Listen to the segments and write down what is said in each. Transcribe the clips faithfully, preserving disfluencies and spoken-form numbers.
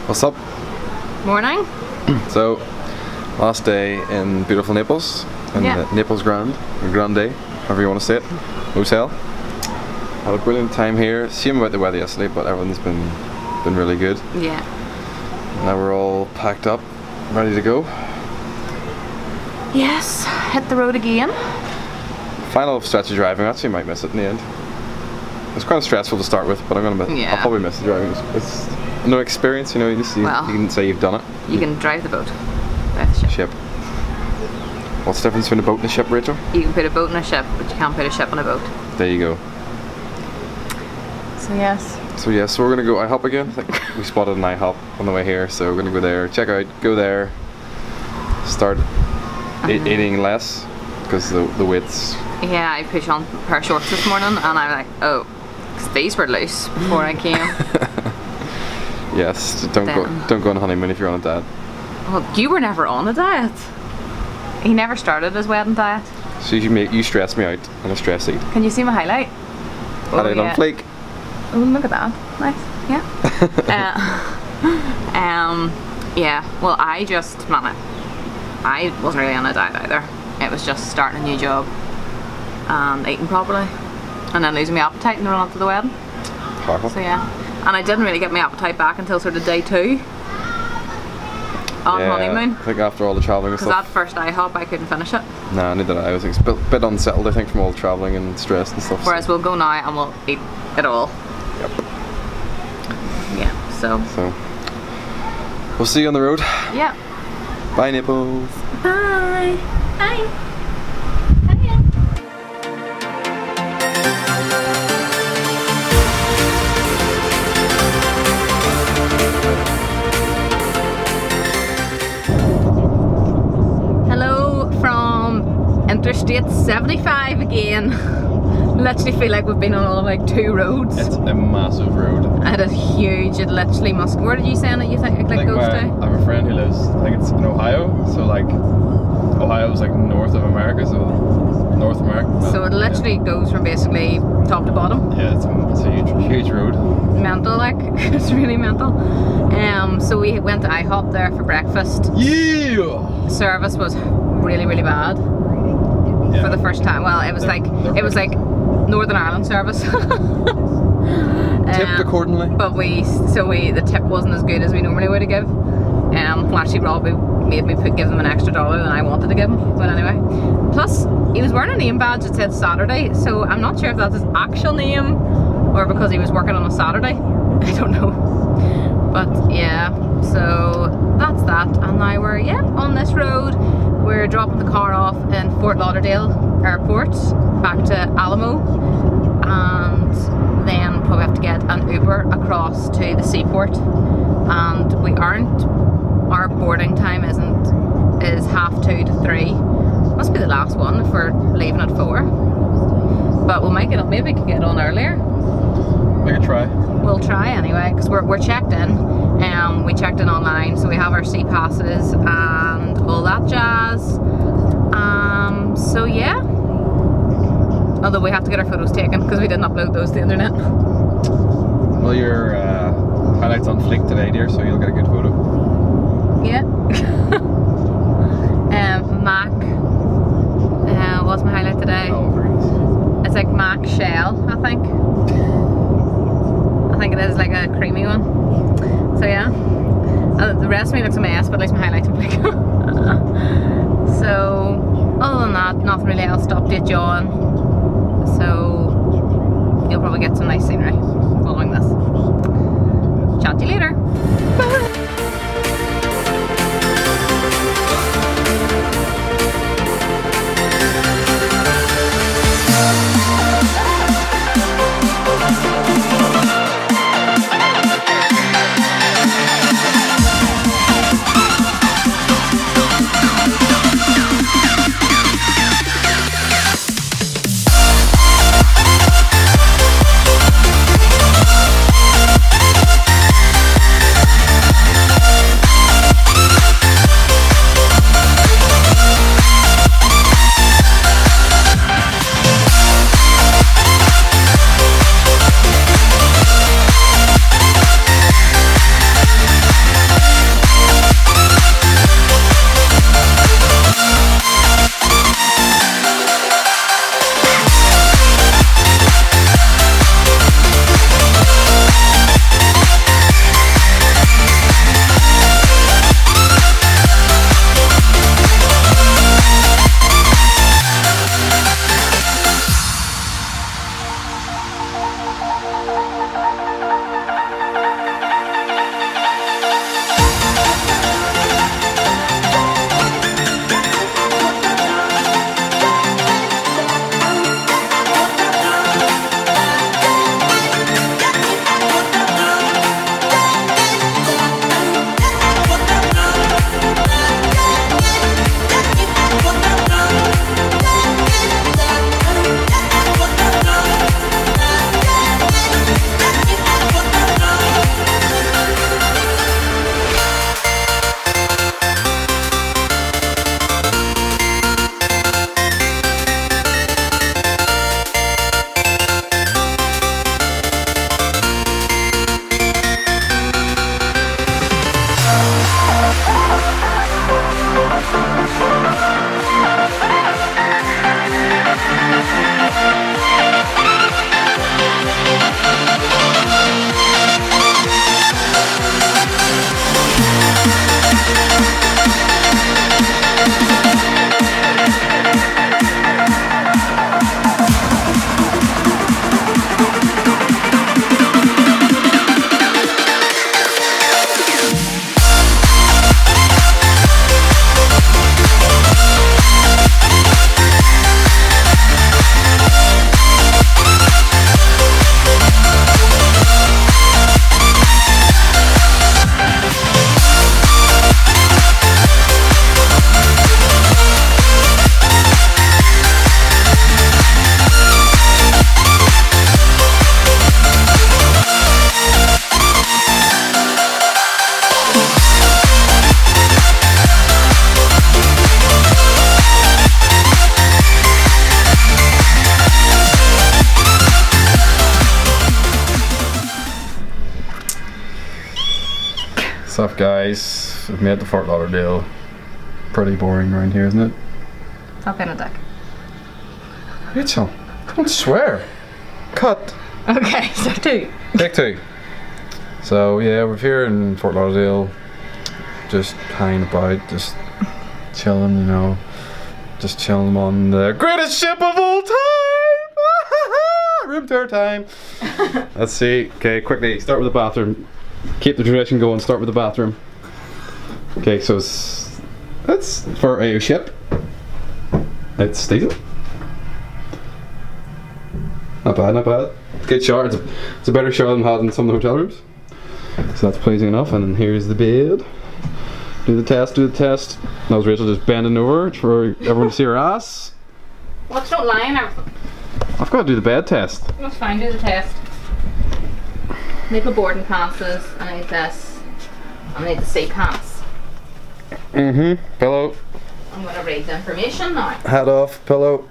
What's up? Morning. So, last day in beautiful Naples, in yeah. the Naples Grand, or Grande, however you want to say it, hotel. Had a brilliant time here. Same about the weather yesterday, but everything's been been really good. Yeah. Now we're all packed up, ready to go. Yes, hit the road again. Final stretch of driving. Actually, might miss it in the end. It's kind of stressful to start with, but I'm gonna miss. Yeah. I'll probably miss the driving. It's, it's no experience, you know. You just you, well, you can say you've done it. You can drive the boat, drive the ship. Ship. What's the difference between a boat and a ship, Rachel? You can put a boat in a ship, but you can't put a ship on a boat. There you go. So yes. So yeah, so we're gonna go IHOP again. I think we spotted an IHOP on the way here, so we're gonna go there, check out, go there, start uh-huh. e eating less because the the weights. Yeah, I put on a pair of shorts this morning, and I'm like, oh, because these were loose before I came. Yes, don't then. go don't go on honeymoon if you're on a diet. Well, you were never on a diet. He never started his wedding diet. So you make you stress me out on a stress eat. Can you see my highlight? Highlight oh, on yeah. flake. Oh, look at that. Nice. Yeah. uh, um. Yeah. Well, I just man, I wasn't really on a diet either. It was just starting a new job and eating properly, and then losing my appetite in the run up to the wedding. Powerful. So yeah, and I didn't really get my appetite back until sort of day two on yeah, honeymoon. I think after all the travelling and Because stuff. that first IHOP, I couldn't finish it. Nah, neither did I. I was a bit, bit unsettled, I think, from all the travelling and stress and stuff. Whereas so. we'll go now and we'll eat it all. Yep. Yeah. So. So. We'll see you on the road. Yeah. Bye, Naples. Bye. Bye. Interstate seventy-five again. Literally feel like we've been on all of like two roads. It's a massive road. And it's huge. It literally must. Where did you say that you think it like, goes my, to? I have a friend who lives, I think it's in Ohio. So like, Ohio is like north of America, so North America. So it literally yeah. goes from basically top to bottom. Yeah, it's a, it's a huge, huge road. Mental, like it's really mental. Um, so we went to IHOP there for breakfast. Yeah. Service was really, really bad. Yeah. For the first time. Well, it was they're, like they're it was like Northern Ireland service. um, Tipped accordingly. But we so we the tip wasn't as good as we normally would have give. Um, well, actually, Robbie made me put give them an extra dollar than I wanted to give him. But anyway, plus he was wearing a name badge that said Saturday, so I'm not sure if that's his actual name or because he was working on a Saturday. I don't know. But yeah, so that's that, and now we're yeah on this road. We're dropping the car off in Fort Lauderdale Airport back to Alamo, and then probably have to get an Uber across to the seaport. And we aren't, our boarding time isn't, is half two to three. Must be the last one if we're leaving at four. But we'll make it up, maybe we can get on earlier. Make a try. We'll try anyway, because we're, we're checked in. Um, we checked in online, so we have our sea passes and all that jazz. Um, so yeah. Although we have to get our photos taken because we didn't upload those to the internet. Well, your uh, highlights on fleek today, dear, so you'll get a good photo. Yeah. um, Mac. Uh, what's my highlight today? Oh, very nice. It's like Mac Shell, I think. I think it is like a creamy one. So yeah, uh, the rest of me looks a mess, but at least my highlights are big. So other than that, nothing really else to update you on. So you'll probably get some nice scenery following this. Chat to you later. Bye. What's up, guys? We've made it to Fort Lauderdale. Pretty boring around here, isn't it? Stop being a dick. Rachel, don't swear. Cut. Okay, so two. Take two. So yeah, we're here in Fort Lauderdale, just hanging about, just chilling, you know, just chilling on the greatest ship of all time. Room tour time. Let's see. Okay, quickly start with the bathroom. Keep the tradition going. Start with the bathroom. Okay, so it's that's for a ship. It's decent. Not bad, not bad. Good shower. It's a, it's a better shower than we had in some of the hotel rooms. So that's pleasing enough. And then here's the bed. Do the test, do the test. That was Rachel just bending over for everyone to see her ass. Well, it's not lying or everything. I've got to do the bed test. That's fine, do the test. Need the boarding passes, I need this. I need the seat pass. Mm-hmm. Pillow. I'm going to read the information now. Hat off, pillow.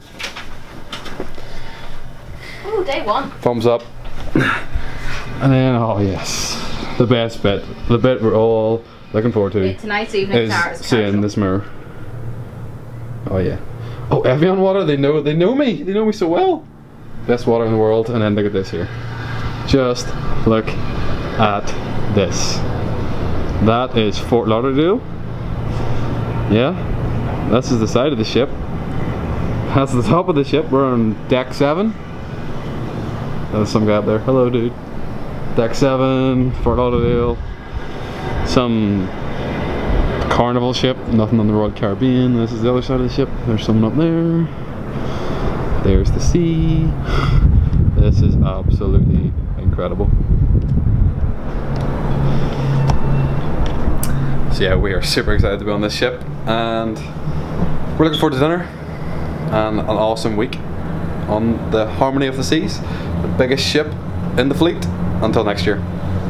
Oh, day one. Thumbs up. And then, oh yes, the best bit. The bit we're all looking forward to. Wait, tonight's evening is is seeing casual. this mirror. Oh yeah. Oh, Evian water. They know. They know me. They know me so well. Best water in the world. And then look at this here. Just look at this. That is Fort Lauderdale. Yeah. This is the side of the ship. That's the top of the ship. We're on deck seven. There's some guy up there. Hello, dude. Deck seven, Fort Lauderdale. Some carnival ship. Nothing on the Royal Caribbean. This is the other side of the ship. There's someone up there. There's the sea. This is absolutely incredible. So yeah, we are super excited to be on this ship, and we're looking forward to dinner and an awesome week on the Harmony of the Seas, the biggest ship in the fleet, until next year.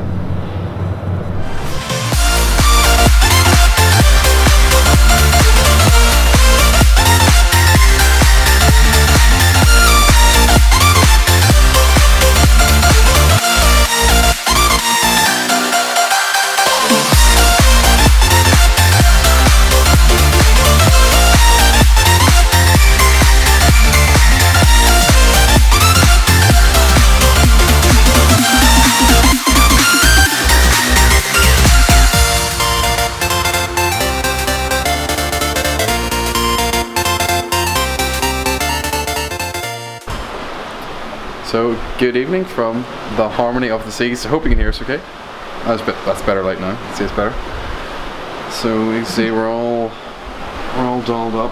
So, good evening from the Harmony of the Seas. I hope you can hear us okay. That's, bit, that's better light now. See, it's better. So, you can see we're all we're all dolled up.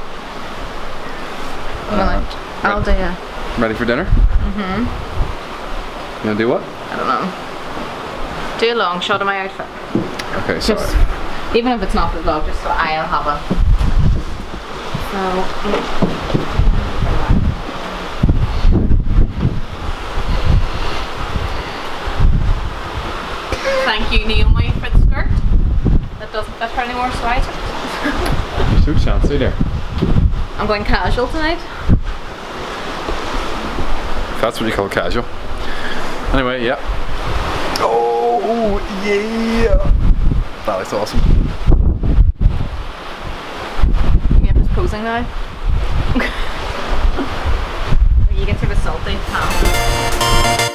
Well, I'll do it. Ready for dinner? Mm-hmm. You gonna do what? I don't know. Do a long shot of my outfit. Okay, sorry. Just, even if it's not the vlog, just so I'll have a... So... Thank you, Naomi, for the skirt. That doesn't fit her anymore, so I took it. You're so chancy there. I'm going casual tonight. That's what you call casual. Anyway, yeah. Oh, yeah. That looks awesome. Yeah, I'm just posing now. You get sort of salty. Huh?